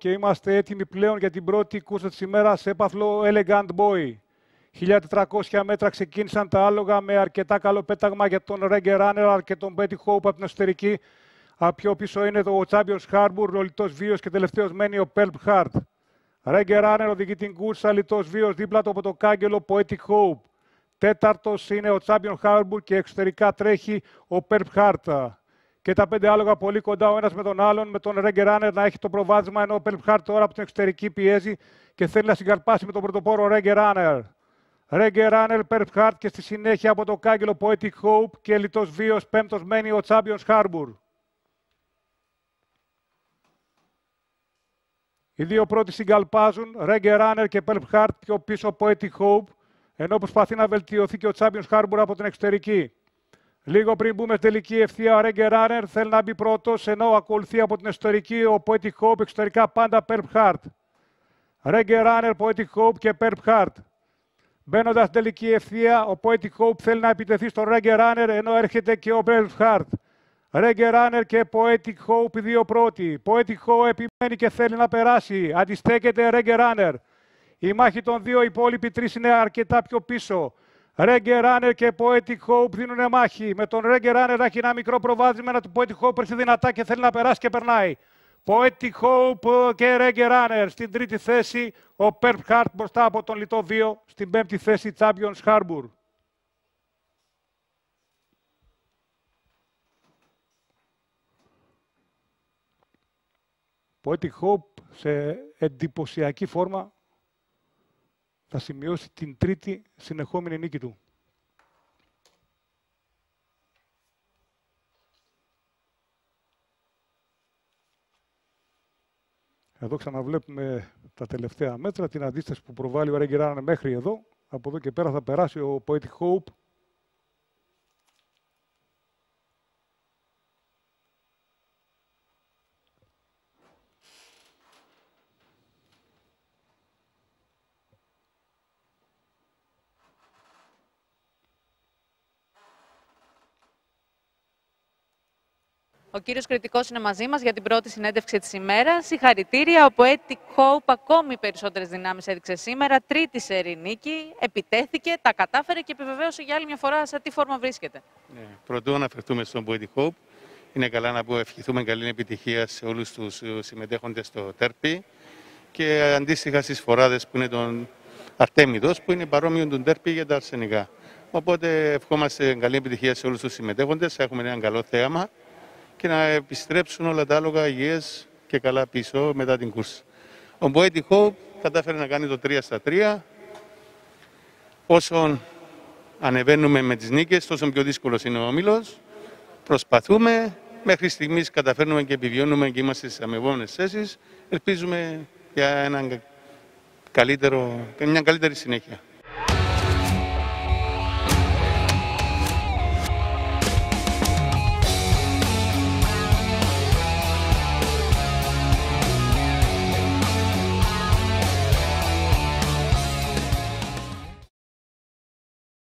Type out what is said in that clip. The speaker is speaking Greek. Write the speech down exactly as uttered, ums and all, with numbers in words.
και είμαστε έτοιμοι πλέον για την πρώτη κούρσα της ημέρας σε έπαθλο Elegant Boy. χίλια τετρακόσια μέτρα ξεκίνησαν τα άλογα με αρκετά καλό πέταγμα για τον Reggae Runner και τον Betty Hope από την εσωτερική. Πιο πίσω είναι το Champions Harbour, ο λιτός βίος και τελευταίος μένει ο Pelp Heart. Reggae Runner οδηγεί την κούρσα, λιτός βίος δίπλα του από το κάγκελο Poetic Hope. Τέταρτος είναι ο Champion Harbour και εξωτερικά τρέχει ο Pelp Heart. Και τα πέντε άλογα πολύ κοντά ο ένας με τον άλλον, με τον Reggae Runner να έχει το προβάδισμα, ενώ ο Pelp Heart τώρα από την εξωτερική πιέζει και θέλει να συγκαρπάσει με τον πρωτοπόρο Reggae Runner. Reggae Runner, Pelp Heart και στη συνέχεια από το κάγκελο Poetic Hope και λιτός βίος πέμπτος μένει ο Champions Harbour. Οι δύο πρώτοι συγκαλπάζουν, Reggae Runner και Pelp Heart, πιο πίσω Poetic Hope, ενώ προσπαθεί να βελτιωθεί και ο Champions Harbour από την εξωτερική. Λίγο πριν μπούμε τελική ευθεία, ο Reggae Runner θέλει να μπει πρώτος, ενώ ακολουθεί από την εσωτερική ο Poetic Hope, εξωτερικά πάντα Pelp Heart. Reggae Runner, Poetic Hope και Pelp Heart. Μπαίνοντας στην τελική ευθεία, ο Poetic Hope θέλει να επιτεθεί στον Reggae Runner, ενώ έρχεται και ο Pelp Heart. Reggae Runner και Poetic Hope, οι δύο πρώτοι. Poetic Hope επιμένει και θέλει να περάσει. Αντιστέκεται Reggae Runner. Η μάχη των δύο υπόλοιποι τρεις είναι αρκετά πιο πίσω. Reggae Runner και Poetic Hope δίνουν μάχη. Με τον Reggae Runner να έχει ένα μικρό προβάδισμα, ένα του Poetic Hope έρθει δυνατά και θέλει να περάσει και περνάει. Poetic Hope και Reggae Runner. Στην τρίτη θέση ο Pelp Heart μπροστά από τον λιτό βίο. Στην πέμπτη θέση Champions Harbour. Poetic Hope σε εντυπωσιακή φόρμα θα σημειώσει την τρίτη συνεχόμενη νίκη του. Εδώ ξαναβλέπουμε τα τελευταία μέτρα, την αντίσταση που προβάλλει ο Reggae Runner μέχρι εδώ. Από εδώ και πέρα θα περάσει ο Poetic Hope. Ο κύριος Κρητικός είναι μαζί μας για την πρώτη συνέντευξη της ημέρας. Συγχαρητήρια, ο Poetic Hope ακόμη περισσότερες δυνάμεις έδειξε σήμερα. Τρίτη σερί νίκη, επιτέθηκε, τα κατάφερε και επιβεβαίωσε για άλλη μια φορά σε τι φόρμα βρίσκεται. Ναι, πρωτού αναφερθούμε στον Poetic Hope. Είναι καλά να πω ευχηθούμε καλή επιτυχία σε όλους τους συμμετέχοντες στο τέρπι και αντίστοιχα στις φοράδες που είναι τον Αρτέμιδος, που είναι παρόμοιο του τέρπι για τα αρσενικά. Οπότε ευχόμαστε καλή επιτυχία σε όλους τους συμμετέχοντες, έχουμε ένα καλό θέαμα και να επιστρέψουν όλα τα άλογα υγιές και καλά πίσω μετά την κούρσα. Ο Poetic Hope κατάφερε να κάνει το τρία στα τρία. Όσο ανεβαίνουμε με τις νίκες, τόσο πιο δύσκολος είναι ο όμιλος. Προσπαθούμε, μέχρι στιγμής καταφέρνουμε και επιβιώνουμε και είμαστε στις αμοιβόμενες θέσεις. Ελπίζουμε για έναν καλύτερο, μια καλύτερη συνέχεια.